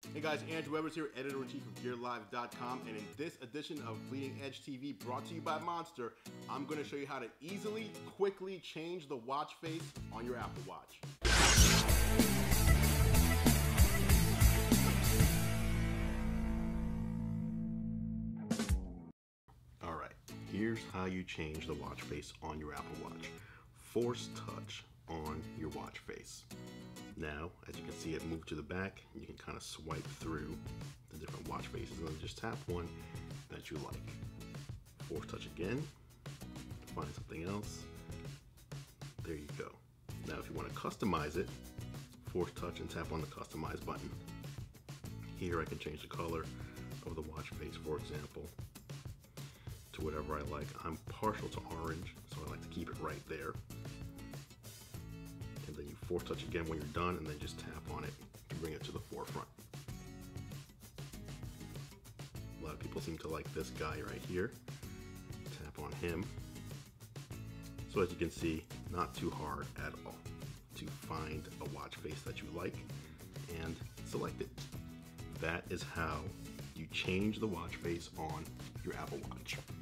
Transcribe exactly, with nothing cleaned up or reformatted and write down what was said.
Hey guys, Andrew Evers here, editor-in-chief of Gear Live dot com, and in this edition of Bleeding Edge T V, brought to you by Monster, I'm going to show you how to easily, quickly change the watch face on your Apple Watch. Alright, here's how you change the watch face on your Apple Watch. Force touch on your watch face. Now, as you can see, it moved to the back. You can kind of swipe through the different watch faces and then just tap one that you like. Force touch again, find something else. There you go. Now, if you want to customize it, force touch and tap on the customize button. Here I can change the color of the watch face, for example, to whatever I like. I'm partial to orange, so I like to keep it right there. And then you force touch again when you're done, and then just tap on it to bring it to the forefront. A lot of people seem to like this guy right here. Tap on him. So as you can see, not too hard at all to find a watch face that you like and select it. That is how you change the watch face on your Apple Watch.